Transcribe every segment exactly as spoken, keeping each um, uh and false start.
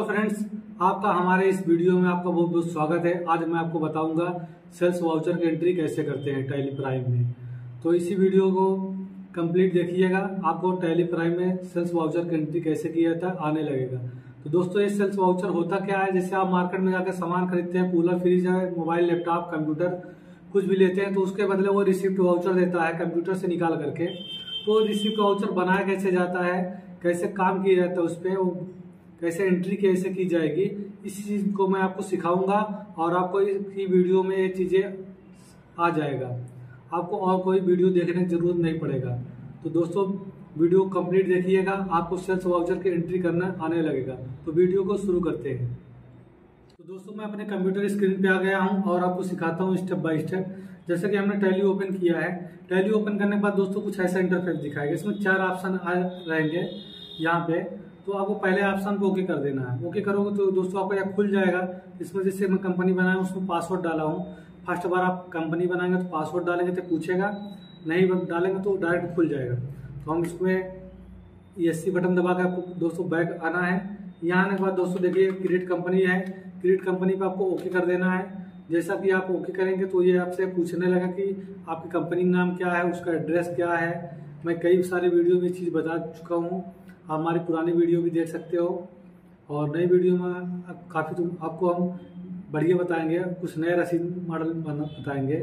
Friends, आपका हमारे इस वीडियो में आपका बहुत बहुत स्वागत है। आज मैं आपको बताऊंगा सेल्स वाउचर की एंट्री कैसे करते हैं टैली प्राइम में। तो इसी वीडियो को कंप्लीट देखिएगा, आपको टैली प्राइम में सेल्स वाउचर की एंट्री कैसे किया जाता है आने लगेगा। तो दोस्तों, ये सेल्स वाउचर होता क्या है? जैसे आप मार्केट में जाकर सामान खरीदते हैं, कूलर, फ्रिज है, मोबाइल, लैपटॉप, कंप्यूटर कुछ भी लेते हैं, तो उसके बदले वो रिसिप्ट वाउचर देता है कंप्यूटर से निकाल करके। तो रिसिप्ट वाउचर बनाया कैसे जाता है, कैसे काम किया जाता है, उस पर कैसे एंट्री कैसे की जाएगी, इसी चीज को मैं आपको सिखाऊंगा और आपको इस वीडियो में ये चीजें आ जाएगा। आपको और कोई वीडियो देखने की जरूरत नहीं पड़ेगा। तो दोस्तों, वीडियो कंप्लीट देखिएगा, आपको सेल्स वाउचर की एंट्री करना आने लगेगा। तो वीडियो को शुरू करते हैं। तो दोस्तों, मैं अपने कंप्यूटर स्क्रीन पे आ गया हूं और आपको सिखाता हूं स्टेप बाय स्टेप। जैसे कि हमने टैली ओपन किया है, टैली ओपन करने के बाद दोस्तों कुछ ऐसा इंटरफेस दिखाएगा। इसमें चार ऑप्शन रहेंगे यहाँ पे। तो आपको पहले ऑप्शन को ओके कर देना है। ओके करोगे तो दोस्तों आपको यहाँ खुल जाएगा। इसमें जैसे मैं कंपनी बनाया उसमें पासवर्ड डाला हूँ। फर्स्ट बार आप कंपनी बनाएंगे तो पासवर्ड डालेंगे तो पूछेगा, नहीं डालेंगे तो डायरेक्ट खुल जाएगा। तो हम इसमें एस सी बटन दबा के आपको दोस्तों बैक आना है। यहाँ आने के बाद दोस्तों देखिए क्रिएट कंपनी है, क्रिएट कंपनी पे आपको ओके कर देना है। जैसा कि आप ओके करेंगे तो ये आपसे पूछने लगा कि आपकी कंपनी का नाम क्या है, उसका एड्रेस क्या है। मैं कई सारे वीडियो में चीज़ बता चुका हूँ, आप हमारी पुरानी वीडियो भी देख सकते हो। और नई वीडियो में काफ़ी तो आपको हम बढ़िया बताएंगे, कुछ नए रसीद मॉडल बताएंगे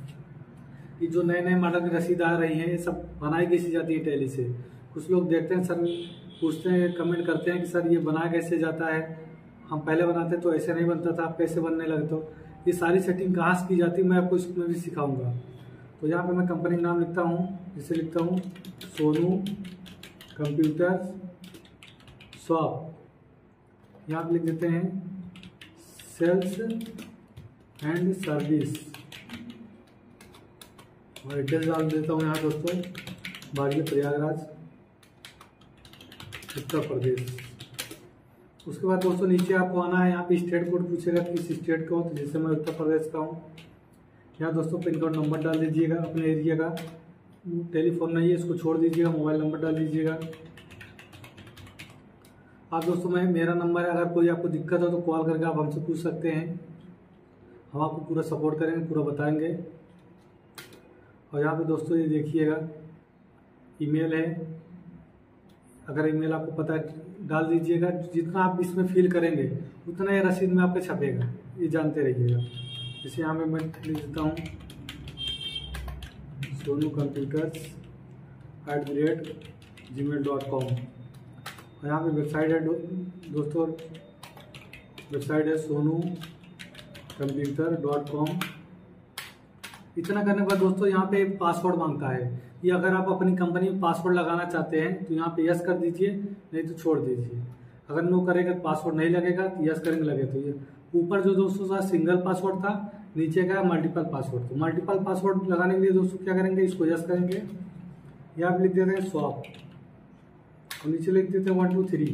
कि जो नए नए मॉडल की रसीद आ रही हैं ये सब बनाई कैसी जाती है टैली से। कुछ लोग देखते हैं सर, पूछते हैं, कमेंट करते हैं कि सर ये बनाया कैसे जाता है, हम पहले बनाते तो ऐसे नहीं बनता था, आप कैसे बनने लगे। तो ये सारी सेटिंग कहाँ से की जाती है मैं आपको इसमें भी सिखाऊंगा। तो यहाँ पे मैं कंपनी का नाम लिखता हूँ, जिसे लिखता हूँ सोनू कंप्यूटर शॉप। यहाँ पे लिख देते हैं सेल्स एंड सर्विस और एड्रेस डाल देता हूँ यहाँ दोस्तों, बाड़िया प्रयागराज उत्तर प्रदेश। उसके बाद दोस्तों नीचे आपको आना है, यहाँ पे स्टेट कोड पूछेगा किस स्टेट का हो, तो जैसे मैं उत्तर प्रदेश का हूँ। यहाँ दोस्तों पिन कोड नंबर डाल दीजिएगा अपने एरिया का। टेलीफोन नहीं है, इसको छोड़ दीजिएगा, मोबाइल नंबर डाल दीजिएगा। आप दोस्तों, मैं मेरा नंबर है, अगर कोई आपको दिक्कत हो तो कॉल करके आप हमसे पूछ सकते हैं, हम आपको पूरा सपोर्ट करेंगे, पूरा बताएंगे। और यहाँ पे दोस्तों ये देखिएगा ईमेल है, अगर ईमेल आपको पता है डाल दीजिएगा। जितना आप इसमें फिल करेंगे उतना ये रसीद में आपके छपेगा, ये जानते रहिएगा। जैसे यहाँ पे मैं लिख देता हूँ Sonu computers at the rate gmail dot com. और यहाँ पे वेबसाइट है दोस्तों, वेबसाइट है सोनू कंप्यूटर डॉट कॉम। इतना करने के बाद दोस्तों यहाँ पे पासवर्ड मांगता है। ये अगर आप अपनी कंपनी में पासवर्ड लगाना चाहते हैं तो यहाँ पे यस कर दीजिए, नहीं तो छोड़ दीजिए। अगर नो करेगा तो पासवर्ड नहीं लगेगा, तो यस करेंगे लगे। तो ये ऊपर जो दोस्तों था सिंगल पासवर्ड था, नीचे का मल्टीपल पासवर्ड। तो मल्टीपल पासवर्ड लगाने के लिए दोस्तों क्या करेंगे, इसको यस करेंगे। यहाँ पे लिख देते हैं स्वैप और नीचे लिख देते हैं वन टू थ्री।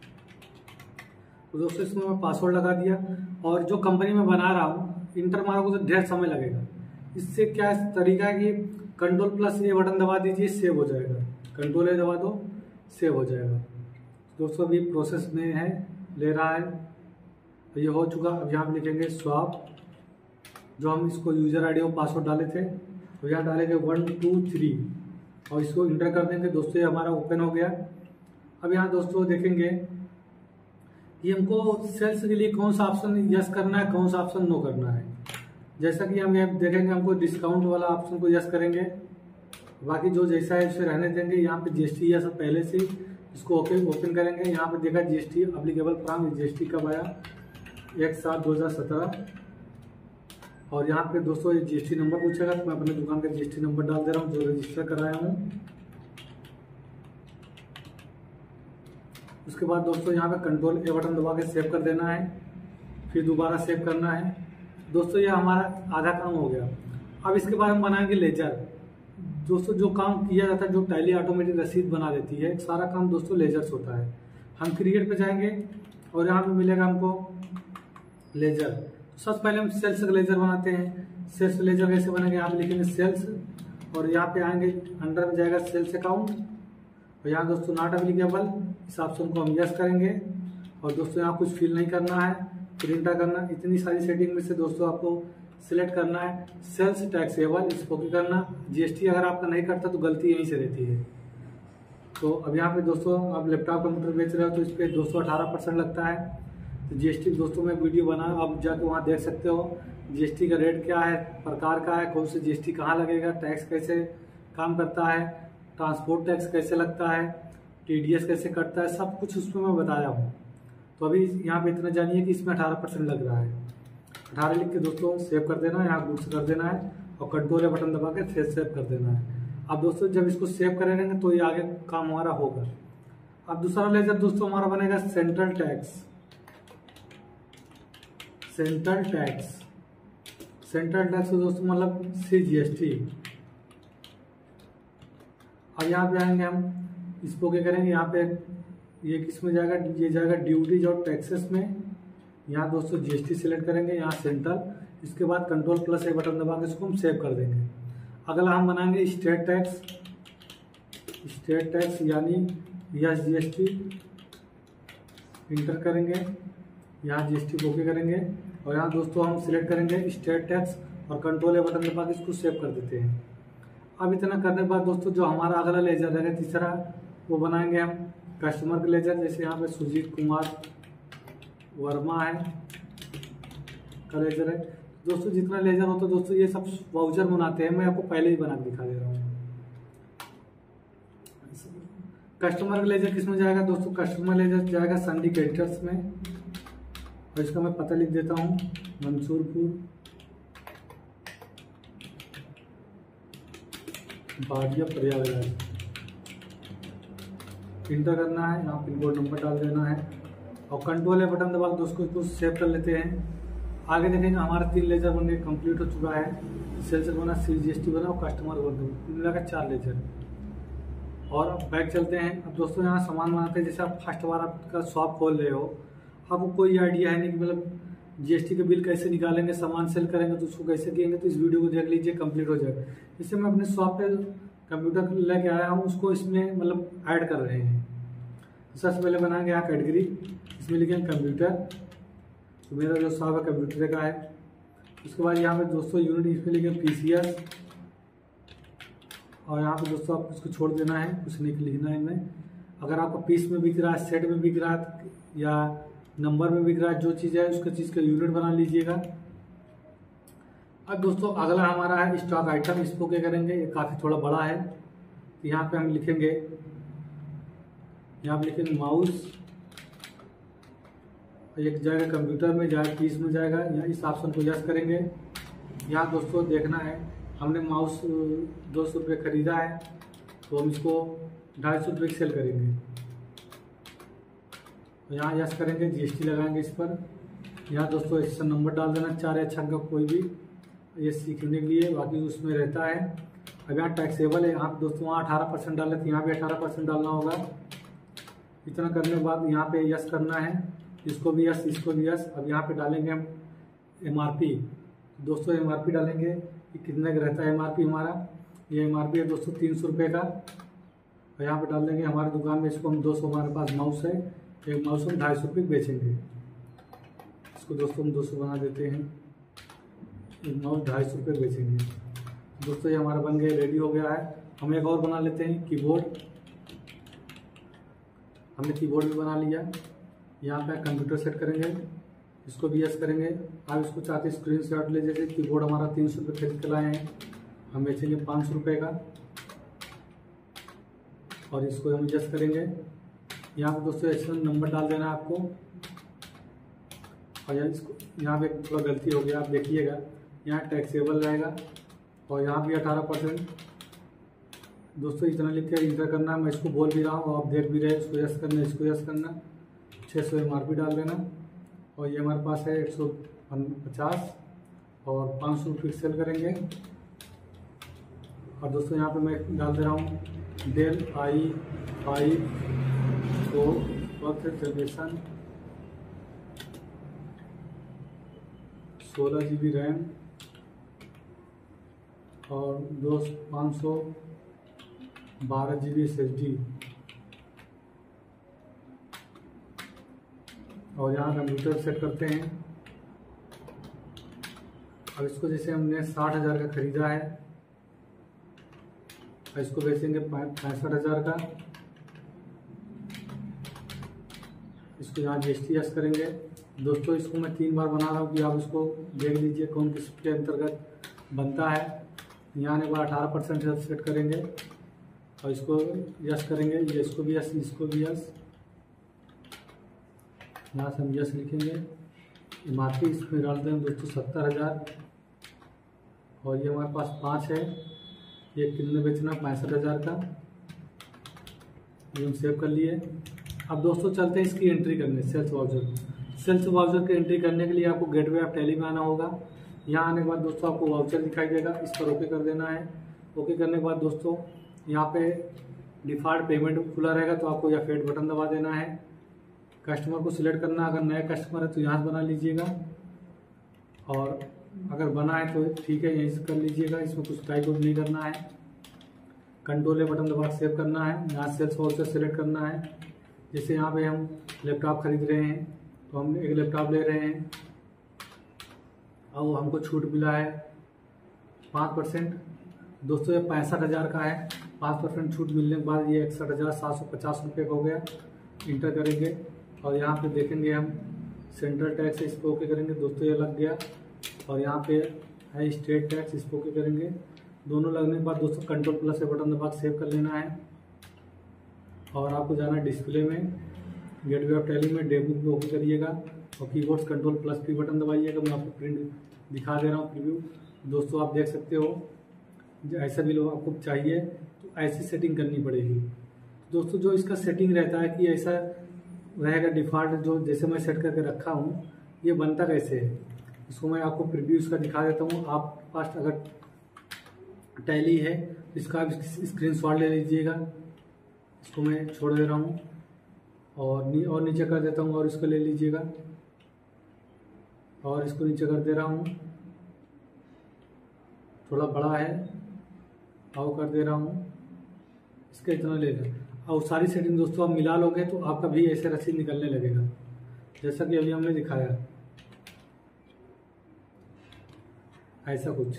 तो दोस्तों इसमें मैं पासवर्ड लगा दिया। और जो कंपनी में बना रहा हूँ इंटर मारोगे तो ढेर समय लगेगा। इससे क्या तरीका है कि कंट्रोल प्लस ये बटन दबा दीजिए, सेव हो जाएगा। कंट्रोल ए दबा दो, सेव हो जाएगा। दोस्तों अभी प्रोसेस में है, ले रहा है, तो ये हो चुका। अब यहाँ पे लिखेंगे स्वैप, जो हम इसको यूजर आईडी और पासवर्ड डाले थे, तो यहाँ डालेंगे वन टू थ्री और इसको इंटर कर देंगे। दोस्तों ये हमारा ओपन हो गया। अब यहाँ दोस्तों देखेंगे कि हमको सेल्स के लिए कौन सा ऑप्शन यस करना है, कौन सा ऑप्शन नो करना है। जैसा कि हम यहाँ देखेंगे, हमको डिस्काउंट वाला ऑप्शन को यस करेंगे, बाकी जो जैसा है उसे रहने देंगे। यहाँ पे जीएसटी या सब पहले से इसको ओके ओपन करेंगे। यहाँ पे देखा जीएसटी अप्लीकेबल फ्रॉम, जीएसटी कब आया, एक सात दो हज़ार सत्रह। और यहाँ पे दोस्तों ये जीएसटी नंबर पूछेगा, तो मैं अपने दुकान का जीएसटी नंबर डाल दे रहा हूँ जो रजिस्टर कराया हूँ। उसके बाद दोस्तों यहाँ पे कंट्रोल ए बटन दबा के सेव कर देना है, फिर दोबारा सेव करना है। दोस्तों ये हमारा आधा काम हो गया। अब इसके बाद हम बनाएंगे लेजर। दोस्तों जो काम किया जाता है, जो टैली ऑटोमेटिक रसीद बना देती है, सारा काम दोस्तों लेजर से होता है। हम क्रिएट पे जाएंगे और यहाँ पे मिलेगा हमको लेजर। सबसे पहले हम सेल्स का लेजर बनाते हैं। सेल्स लेजर कैसे बनेगा, यहाँ पे लिखेंगे सेल्स और यहाँ पे आएंगे, अंडर में जाएगा सेल्स अकाउंट और यहाँ दोस्तों नॉट अवेलेबल, इस ऑप्शन को हम यस करेंगे और दोस्तों यहाँ कुछ फिल नहीं करना है, प्रिंटर करना, इतनी सारी सेटिंग में से दोस्तों आपको सिलेक्ट करना है सेल्स टैक्सेबल, इसको भी करना। जीएसटी अगर आपका नहीं करता तो गलती यहीं से रहती है। तो अब यहाँ पे दोस्तों आप लैपटॉप कंप्यूटर बेच रहे हो तो इस पर दो सौ अठारह परसेंट लगता है। तो जीएसटी दोस्तों मैं वीडियो बना, आप जाके वहाँ देख सकते हो जीएसटी का रेट क्या है, प्रकार का है, कौन से जीएसटी कहाँ लगेगा, टैक्स कैसे काम करता है, ट्रांसपोर्ट टैक्स कैसे लगता है, टीडीएस कैसे कटता है, सब कुछ उसमें मैं बताया हूँ। तो अभी यहाँ पे इतना जानिए कि इसमें अठारह परसेंट लग रहा है। अठारह लिख के दोस्तों सेव कर देना है, यहाँ गुड्स कर देना है और कंट्रोल बटन दबा के फिर सेव कर देना है। अब दोस्तों जब इसको सेव करेंगे तो ये आगे काम हमारा होगा। अब दूसरा लेजर दोस्तों हमारा बनेगा central tax. Central tax central tax दोस्तों मतलब सी जी एस टी। अब यहाँ पे आएंगे हम, इसको क्या करेंगे, यहाँ पे ये किस में जाएगा, ये जाएगा ड्यूटीज और टैक्सेस में। यहाँ दोस्तों जीएसटी सिलेक्ट करेंगे, यहाँ सेंट्रल, इसके बाद कंट्रोल प्लस ए बटन दबा के इसको हम सेव कर देंगे। अगला हम बनाएंगे स्टेट टैक्स। स्टेट टैक्स यानी यस जीएसटी, इंटर करेंगे, यहाँ जीएसटी को ओके करेंगे और यहाँ दोस्तों हम सिलेक्ट करेंगे स्टेट टैक्स और कंट्रोल ए बटन दबा के इसको सेव कर देते हैं। अब इतना करने के बाद दोस्तों जो हमारा अगला लेजर रहेगा तीसरा, वो बनाएंगे हम कस्टमर का लेजर। जैसे यहाँ पे सुजीत कुमार वर्मा है का लेजर है। दोस्तों जितना लेजर होता है दोस्तों ये सब वाउचर बनाते हैं, मैं आपको पहले ही बना के दिखा दे रहा हूँ। कस्टमर का लेजर किस में जाएगा दोस्तों, कस्टमर लेजर जाएगा सिंडिकेटर्स में और इसका मैं पता लिख देता हूँ, मंसूरपुर बाड़िया प्रयागराज। इंटर करना है, यहाँ पिन कोड नंबर डाल देना है और कंट्रोल ए बटन दबा दोस्तों इसको सेव कर लेते हैं। आगे देखेंगे हमारा तीन लेजर बनने कंप्लीट हो चुका है। सेल्स बना, सी जी एस टी बना और कस्टमर बना, मिला का चार लेजर। और अब बैक चलते हैं। अब दोस्तों यहाँ सामान बनाते हैं। जैसे आप फर्स्ट बार आपका शॉप खोल रहे हो, आपको कोई आइडिया है नहीं कि मतलब जीएसटी का बिल कैसे निकालेंगे, सामान सेल करेंगे तो उसको कैसे करेंगे, तो इस वीडियो को देख लीजिए, कंप्लीट हो जाएगा। इससे मैं अपने शॉप पे कंप्यूटर लेके आया हूँ, उसको इसमें मतलब ऐड कर रहे हैं। सबसे पहले बनाएंगे यहाँ कैटेगरी, इसमें लिखेंगे कंप्यूटर, तो मेरा जो शॉप है कंप्यूटर का है। उसके बाद यहाँ पे दोस्तों यूनिट, इसमें लिखेंगे पीसीएस और यहाँ पे दोस्तों आपको इसको छोड़ देना है, कुछ नहीं लिखना है इनमें। अगर आपको पीस में बिक रहा है, सेट में बिक रहा है या नंबर में बिक रहा है, जो चीज़ है उसका चीज़ का यूनिट बना लीजिएगा। अब दोस्तों अगला हमारा है स्टॉक आइटम। इसको क्या करेंगे, ये काफ़ी थोड़ा बड़ा है, तो यहाँ पे हम लिखेंगे, यहाँ पे लिखेंगे माउस, एक जाएगा कंप्यूटर में, जाएगा पीस में जाएगा, यहाँ इस ऑप्शन को यस करेंगे। यहाँ दोस्तों देखना है हमने माउस दो सौ रुपये खरीदा है तो हम इसको ढाई सौ रुपये सेल करेंगे। तो यहाँ यस करेंगे, जीएसटी लगाएंगे इस पर। यहाँ दोस्तों रजिस्ट्रेशन नंबर डाल देना, चार या छः का कोई भी, ये सीखने के लिए, बाकी उसमें रहता है। अब यहाँ टैक्सेबल है, यहाँ दोस्तों वहाँ अठारह परसेंट डाले थे, यहाँ भी अठारह परसेंट डालना होगा। इतना करने के बाद यहाँ पे यस करना है, इसको भी यस, इसको भी यस। अब यहाँ पे डालेंगे हम एमआरपी। दोस्तों एमआरपी डालेंगे कि कितने का रहता है एमआरपी हमारा, ये एमआरपी है दोस्तों तीन सौ रुपये का। और यहाँ पे डाल देंगे हमारी दुकान में, इसको हम दो सौ, हमारे पास माउस है, एक माउस हम ढाई सौ रुपये बेचेंगे। इसको दोस्तों हम दो सौ बना देते हैं, एक माउस ढाई सौ रुपये बेचेंगे। दोस्तों ये हमारा बन गया, रेडी हो गया है। हम एक और बना लेते हैं कीबोर्ड। हमने कीबोर्ड भी बना लिया। यहाँ पे कंप्यूटर सेट करेंगे, इसको भी यस करेंगे। आप इसको चाहते स्क्रीन शॉट ले, जैसे कीबोर्ड हमारा तीन सौ रुपये खरीद के लाए हैं, हम बेचेंगे पाँच सौ रुपये का और इसको हम यस करेंगे। यहाँ पे दोस्तों एक्शन नंबर डाल देना है आपको। और यहाँ इसको, यहाँ पे थोड़ा गलती हो गया, आप देखिएगा, यहाँ टैक्सेबल रहेगा और यहाँ भी अठारह परसेंट। दोस्तों इतना लिख के इंटर करना, मैं इसको बोल भी रहा हूँ, आप देख भी रहे हैं। इसको यस करना, इसको यस करना, छः सौ एम आर पी डाल देना और ये हमारे पास है एक सौ पचास और पाँच सौ रुपये सेल करेंगे। और दोस्तों यहाँ पे मैं डाल दे रहा हूँ डेल आई फाइव को फोर्थ जनरेशन, सोलह जी बी रैम और दो पाँच सौ बारह G B S S D. और यहाँ कंप्यूटर सेट करते हैं। अब इसको जैसे हमने साठ हज़ार का खरीदा है, इसको बेचेंगे पैंसठ हज़ार का। इसको यहाँ जी एस टी एस करेंगे। दोस्तों इसको मैं तीन बार बना रहा हूँ कि आप इसको देख लीजिए कौन किस के अंतर्गत बनता है। यहाँ एक बार अठारह परसेंट सेट करेंगे और इसको यस करेंगे, ये इसको भी यस, इसको भी यस। यहाँ से हम यस लिखेंगे। इमारती इसमें डाल दें दोस्तों सत्तर हज़ार, और ये हमारे पास पाँच है। ये कितने बेचना, पैंसठ हज़ार का। ये हम सेव कर लिए। अब दोस्तों चलते हैं इसकी एंट्री करने, सेल्स वाउचर। सेल्स वाउचर की एंट्री करने के लिए आपको गेटवे ऑफ टैली में आना होगा। यहाँ आने के बाद दोस्तों आपको वाउचर दिखाई देगा, इस पर ओके कर देना है। ओके करने के बाद दोस्तों यहाँ पे डिफॉल्ट पेमेंट खुला रहेगा, तो आपको यह फेड बटन दबा देना है। कस्टमर को सिलेक्ट करना, अगर नया कस्टमर है तो यहाँ से बना लीजिएगा, और अगर बना है तो ठीक है, यहीं से कर लीजिएगा। इसमें कुछ टाइप ऑफ नहीं करना है। कंट्रोल ए बटन दबा सेव करना है। यहाँ सेल्स वाउचर सेलेक्ट करना है। जैसे यहाँ पे हम लैपटॉप खरीद रहे हैं, तो हम एक लैपटॉप ले रहे हैं और हमको छूट मिला है पाँच परसेंट। दोस्तों ये पैंसठ हज़ार का है। पाँच परसेंट छूट मिलने के बाद ये इकसठ हज़ार सात सौ पचास रुपये का हो गया। इंटर करेंगे और यहाँ पे देखेंगे हम सेंट्रल टैक्स, इस पर ओके करेंगे। दोस्तों ये लग गया। और यहाँ पे है स्टेट टैक्स, इस पर ओके करेंगे। दोनों लगने के बाद दोस्तों कंट्रोल प्लस से बटन दबा सेव कर लेना है, और आपको जाना है डिस्प्ले में, गेटवे ऑफ टैली में डेबुक में ओके करिएगा, और keyboard control plus P button दबाइएगा। मैं आपको प्रिंट दिखा दे रहा हूँ, प्रीव्यू। दोस्तों आप देख सकते हो, ऐसा भी लोग आपको चाहिए तो ऐसी सेटिंग करनी पड़ेगी। दोस्तों जो इसका सेटिंग रहता है कि ऐसा रहेगा डिफ़ॉल्ट, जो जैसे मैं सेट करके रखा हूँ, ये बनता कैसे है इसको मैं आपको प्रीव्यू इसका दिखा देता हूँ। आप पास अगर टैली है इसका आप स्क्रीनशॉट ले लीजिएगा। इसको मैं छोड़ दे रहा हूँ और नी, और नीचे कर देता हूँ, और इसको ले लीजिएगा, और इसको नीचे कर दे रहा हूँ, थोड़ा बड़ा है, और कर दे रहा हूँ, इसका इतना ले लें। और सारी सेटिंग दोस्तों आप मिला लोगे तो आपका भी ऐसे रसीद निकलने लगेगा, जैसा कि अभी हमने दिखाया, ऐसा कुछ।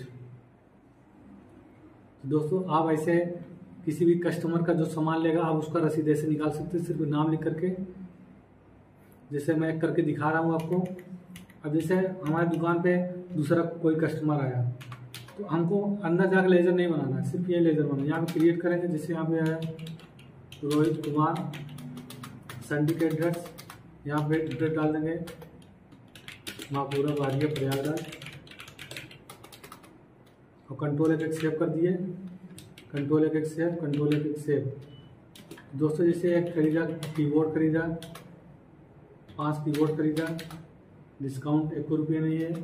दोस्तों आप ऐसे किसी भी कस्टमर का जो सामान लेगा आप उसका रसीद ऐसे निकाल सकते हैं, सिर्फ नाम लिख करके, जैसे मैं करके दिखा रहा हूँ आपको। अब जैसे हमारी दुकान पे दूसरा कोई कस्टमर आया तो हमको अंदर जाकर लेजर नहीं बनाना है, सिर्फ ये लेजर बनाना। यहाँ पे क्रिएट करेंगे, जैसे यहाँ पे आया रोहित कुमार सर्टिफिकेट एड्रेस, यहाँ पे एड्रेस डाल देंगे महापुरा बारिया प्रयागराज, और कंट्रोल एक एक सेव कर दिए। कंट्रोल एक एक सेव, कंट्रोल एक एक सेव। दोस्तों जैसे एक खरीदा कीबोर्ड खरीदा, पांच कीबोर्ड खरीदा, डिस्काउंट एक रुपये नहीं है।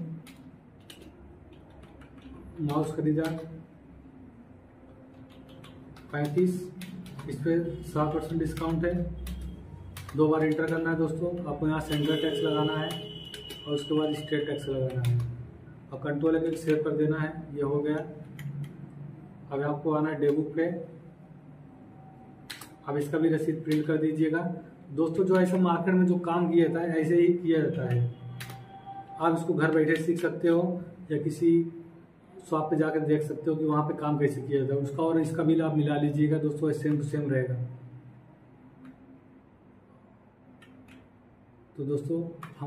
माउस खरीदा पैंतीस, इस पर सात परसेंट डिस्काउंट है। दो बार इंटर करना है दोस्तों। आपको यहाँ सेंट्रल टैक्स लगाना है और उसके बाद स्टेट टैक्स लगाना है, और कंट्रोल एक सेव कर देना है। ये हो गया। अब आपको आना है डेबुक पे। अब इसका भी रसीद प्रिंट कर दीजिएगा। दोस्तों जो ऐसा मार्केट में जो काम किया जाता है ऐसे ही किया जाता है। आप इसको घर बैठे सीख सकते हो, या किसी शॉप पे जाकर देख सकते हो कि वहाँ पे काम कैसे किया जाता है उसका, और इसका बिल आप मिला लीजिएगा दोस्तों, सेम टू सेम रहेगा। तो दोस्तों